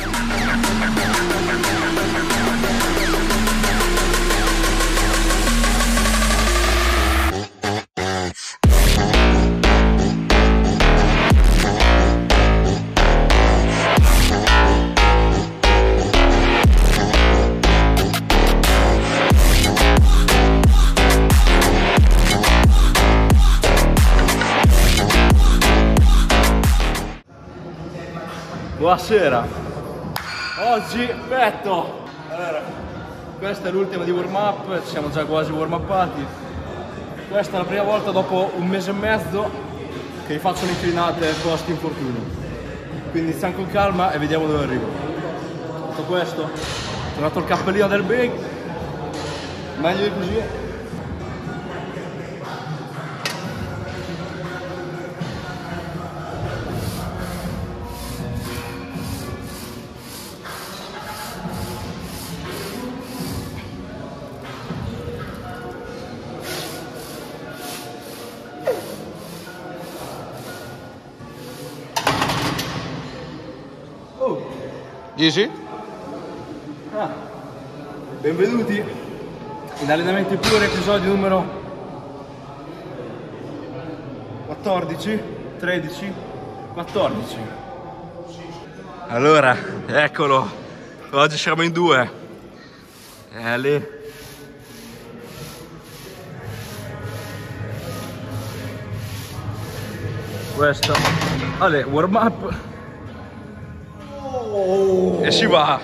Buonasera, oggi petto. Allora, questa è l'ultima di warm up, ci siamo già quasi warm uppati. Questa è la prima volta dopo un mese e mezzo che vi faccio le inclinate post infortunio, quindi iniziamo con calma e vediamo dove arrivo. Tutto questo, ho trovato il cappellino del big, meglio di così. Easy? Benvenuti in Allenamenti Puri, episodio numero 14, 13, 14. Allora, eccolo, oggi siamo in due. Lì. Questo, allora, warm up. E si va.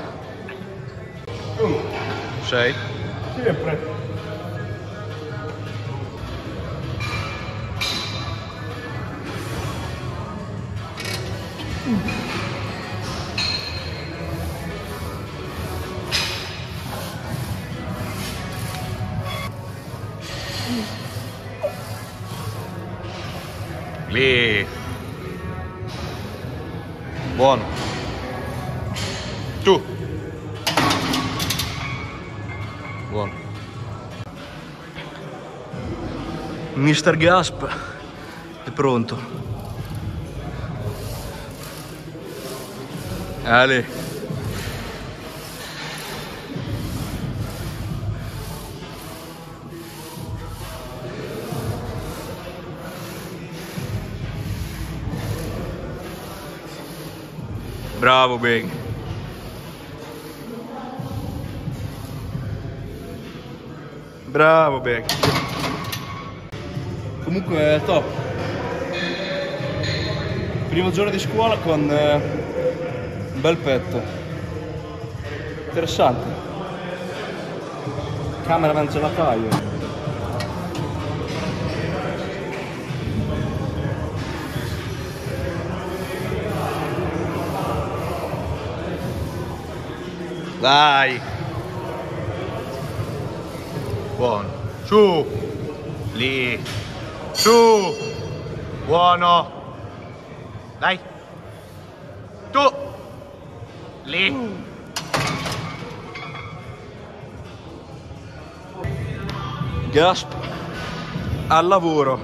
6. Sempre. Lì. Buono. Tu. Buono. Mr. Gasp è pronto. Ale. Bravo Big. Bravo Big. Comunque è top. Primo giorno di scuola con un bel petto. Interessante. Cameraman gelataio. Dai. Buono. Su. Lì. Su. Buono. Dai. Tu. Lì. Gasp al lavoro.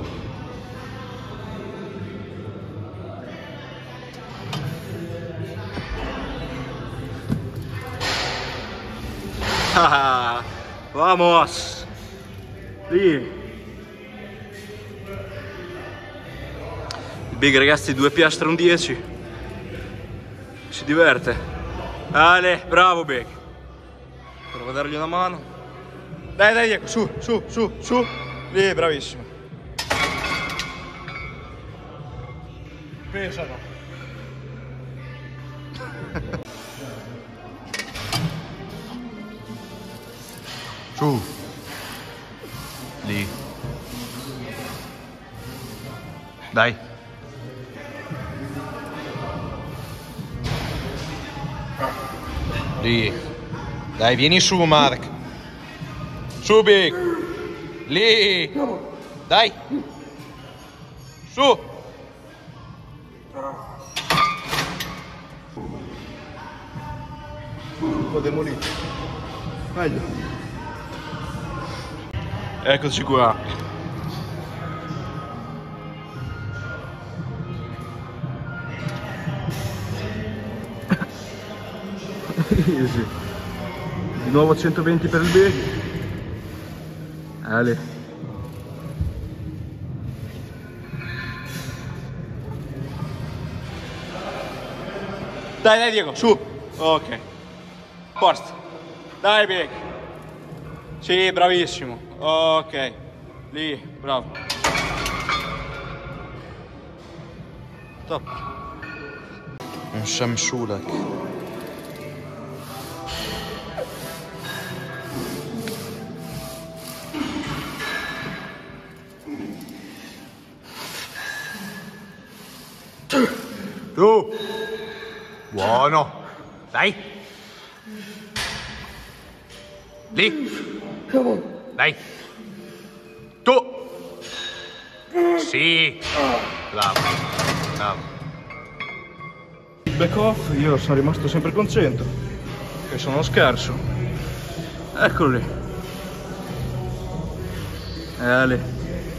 Ah, vamos. Lì. Il Big, ragazzi, 2 piastre, un 10. Si diverte. Ale, bravo Big. Provo a dargli una mano. Dai, dai, ecco, su, su, su, su. Lì, bravissimo. Pesano. Su. Lì. Dai. Lì. Dai, vieni su, Mark. Su, Big. Lì. Dai. Su. Un po' demolito. Meglio. Eccoci qua. Easy. Di nuovo 120 per il big. Ale. Dai Diego, su. Ok. Posto. Dai big. Sì, bravissimo. Ok. Lì, bravo. Top. Un Shamsulak. Tu. Buono. Dai. Lì. Dai. Tu. Sì. Bravo. Bravo. Back off, io sono rimasto sempre con 100. Che sono scarso. Eccolo lì. Lì.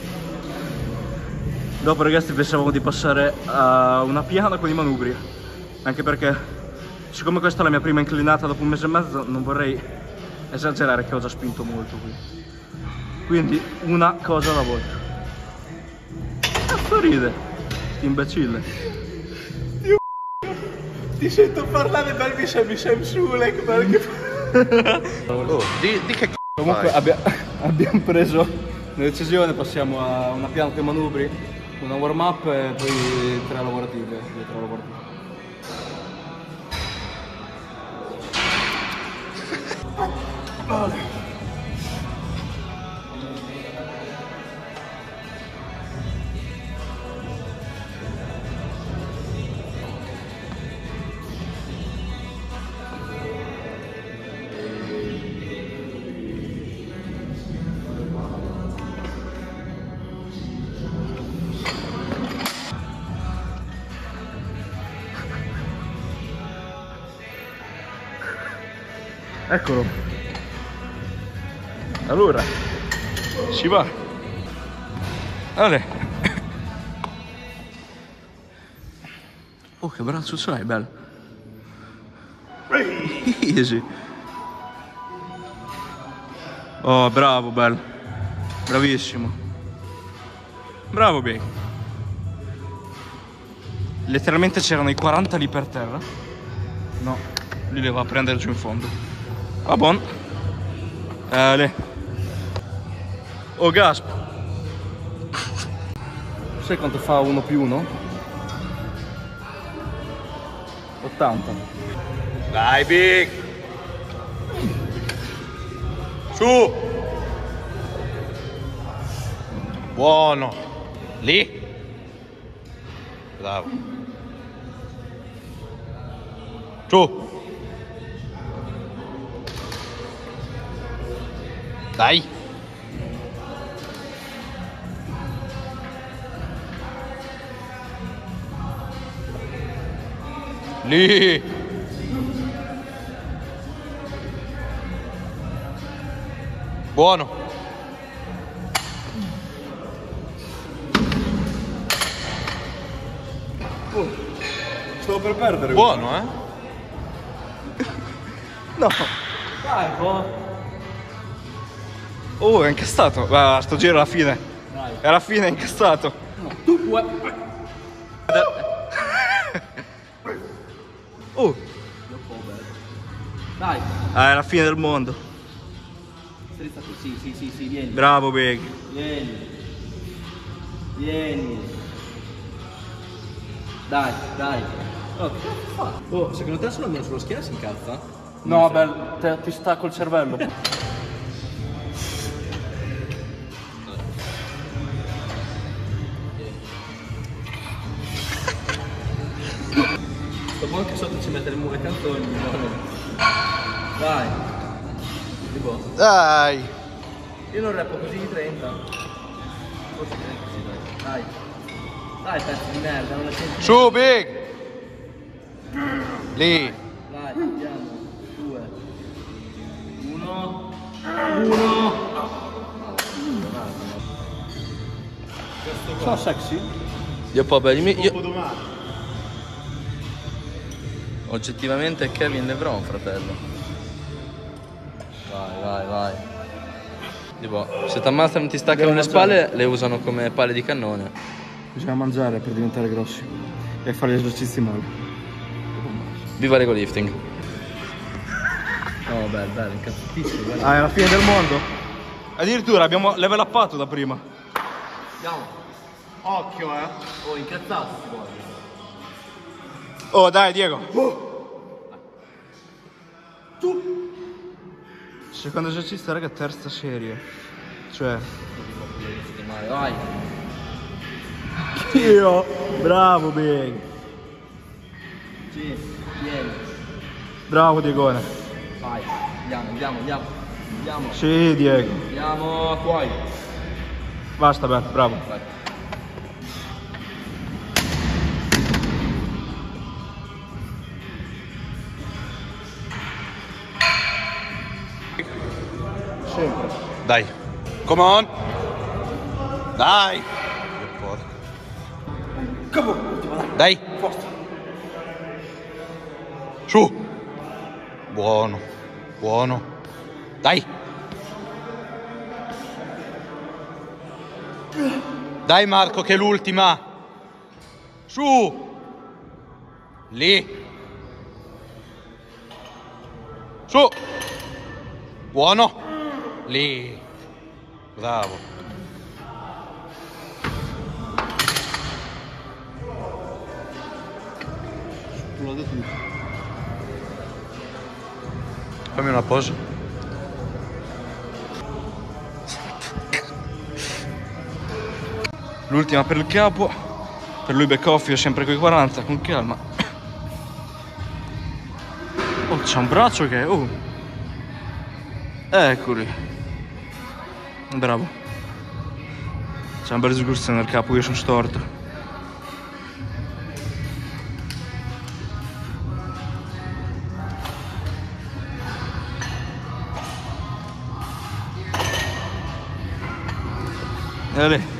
Dopo ragazzi pensavamo di passare a una piana con i manubri. Anche perché, siccome questa è la mia prima inclinata dopo un mese e mezzo, non vorrei esagerare che ho già spinto molto qui. Quindi una cosa alla volta. Cazzo ride, imbecille. Ti sento parlare bel Shamsulak perché... Oh, di che Comunque abbiamo preso la decisione, passiamo a una piana con i manubri, una warm up e poi 3 lavorative. Eccolo. Allora, si va. Allora. Oh, che braccio c'hai, bello. Easy. Oh, bravo, bello. Bravissimo. Bravo, Big. Letteralmente c'erano i 40 lì per terra. No, li devo prendere giù in fondo. Va buon. Oh gasp. Sai quanto fa 1 più 1? 80. Dai Big. Su. Buono. Lì. Bravo. Su. Dai. Lì. Buono. Stavo per perdere. Buono, eh? No. Dai, Oh, è incastrato. Guarda, sto giro alla fine. Dai. È alla fine, è incastrato. No, tu puoi. Oh. Dai. Ah, è la fine del mondo. Sì, vieni. Bravo, Big. Vieni. Dai. Oh, che cazzo fa? Oh, secondo te solo sullo schiena si incazza? No, beh, ti sta col cervello. Sto buono che sotto ci mette le canzoni. Dai. Tipo. Dai. Io non rappo così di 30. Forse 30 sì, dai. Dai, pezzo di merda, non la senti. Su Big. Lì. Dai, andiamo. 2. 1. Sono sexy? Io poi, io... Oggettivamente è Kevin LeBron, fratello. Vai, vai, vai. Tipo, se ti ammazzano e ti staccano le spalle, le usano come pale di cannone. Bisogna mangiare per diventare grossi e fare gli esercizi male. Viva l'ego lifting. Oh, bello, incazzatissimo. Guarda. Ah, è la fine del mondo? Addirittura abbiamo level uppato da prima. Andiamo. Occhio, Oh, incazzati si vuole. Oh, dai, Diego. Secondo esercizio, raga, terza serie. Cioè... Vai. Io, bravo, Big. Sì, vieni. Bravo, Diegone. Vai, andiamo. Sì, Diego. Andiamo qua. Basta, beh, bravo. Vai. Sempre. Dai. Come on. Dai. Capo. Dai. Forza. Su. Buono. Buono. Dai. Dai Marco che è l'ultima. Su. Lì. Su. Buono. Lì. Bravo. Fammi una pausa. L'ultima per il capo. Per lui back off, io sempre coi 40, con calma. Oh, c'è un braccio che... Oh. Eccoli. Bravo. C'è un bel sgurzo nel capo, io sono storto. Dale.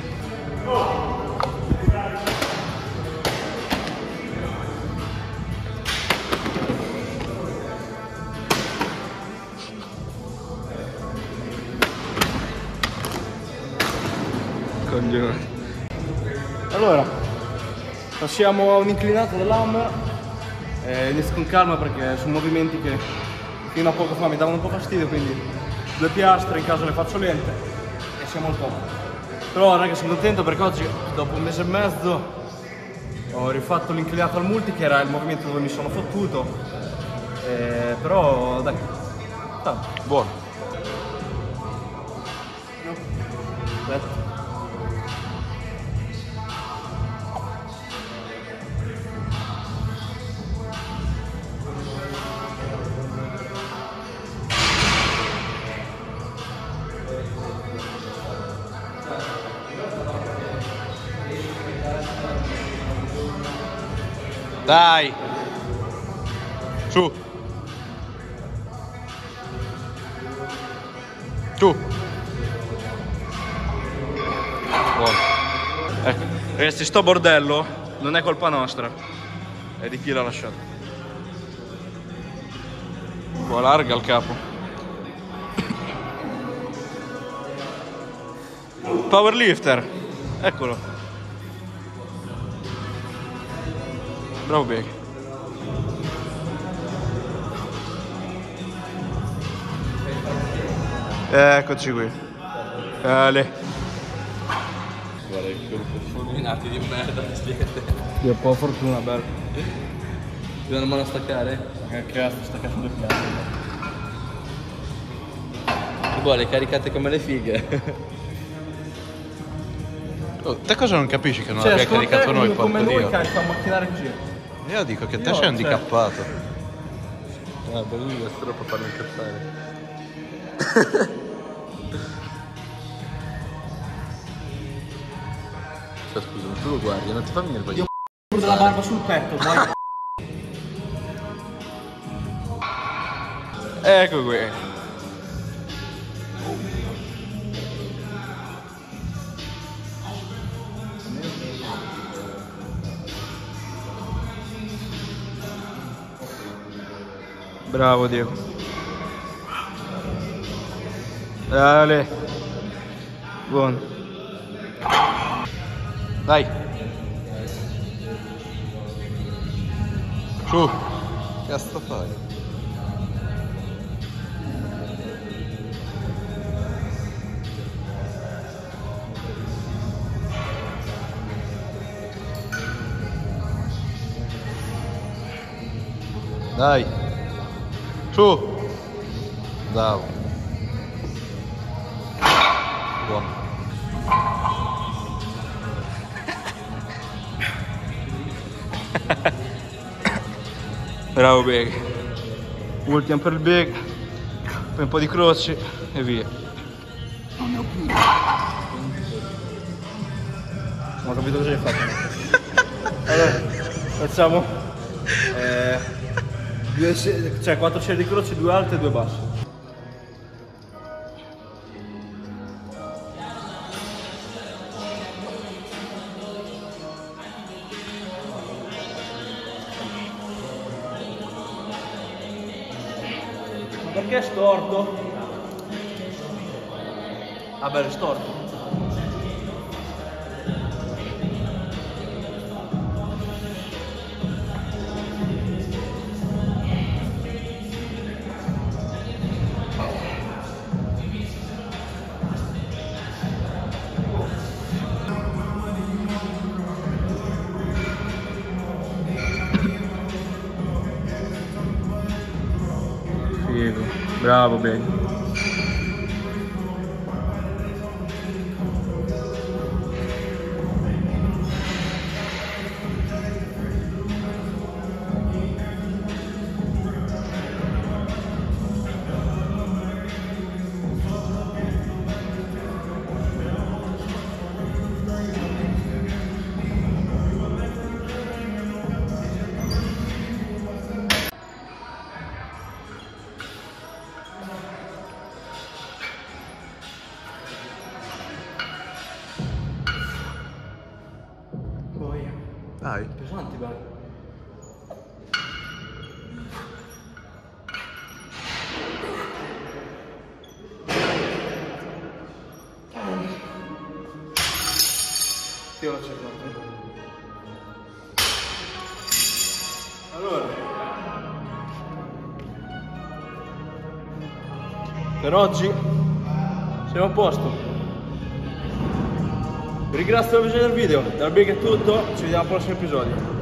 Coglione. Allora, passiamo a un'inclinata dell'hammer. Inizio con calma perché sono movimenti che fino a poco fa mi davano un po' fastidio, quindi 2 piastre in caso le faccio lente e siamo al top. Però raga, sono contento perché oggi, dopo un mese e mezzo, ho rifatto l'inclinata al multi, che era il movimento dove mi sono fottuto. Però dai, tanto. Buono. Aspetta. Dai. Su. Su. Buono. Ragazzi, sto bordello non è colpa nostra, è di chi l'ha lasciato. Un po' larga il capo. Powerlifter, eccolo. Bravo Big. Eccoci qui. Ale. Guarda che gruppo di fulminati di merda che siete. Io un po' fortuna, bello. Ti danno mano a staccare? Che cazzo, sta cazzo 2 piatti. Che vuole, caricate come le fighe. Oh, te cosa non capisci che non Cioè, abbia secondo caricato te, noi, come porco noi Dio? carica un macchinare così. Io dico che te No, sei handicappato. Ah, bellino, è troppo farmi incazzare. Cioè, scusa, tu lo guardi, non ti fa venire Io della barba sul petto, vai. Ecco qui. Bravo Diego. Dale. Buono. Dai. Su. Che cazzo fai? Dai. Su. Bravo. Buono. Bravo Big. Ultimo per il Big. Poi un po' di croci e via. Non ho capito cosa hai fatto. Allora, facciamo 4 serie di croci, 2 alte e 2 basse. Perché è storto? Ah beh, è storto. Figo. Bravo, bene. Dai. Pesanti, vai. Io l'ho cercato. Allora. Per oggi siamo a posto. Vi ringrazio per aver visto il video, dal Big è tutto, ci vediamo al prossimo episodio.